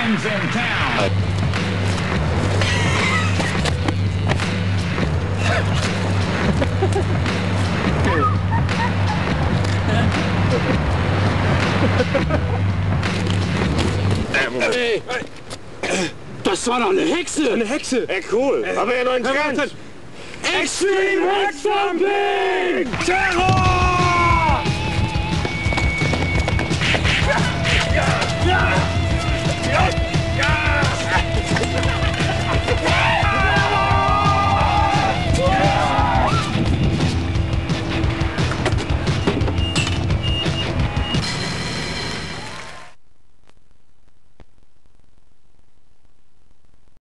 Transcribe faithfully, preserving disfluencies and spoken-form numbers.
Friends in town. Hey, das war doch eine Hexe! Eine Hexe! Ey, cool. Haben wir ja neuen Trend. Extreme Hexjumping! Terror! Ja!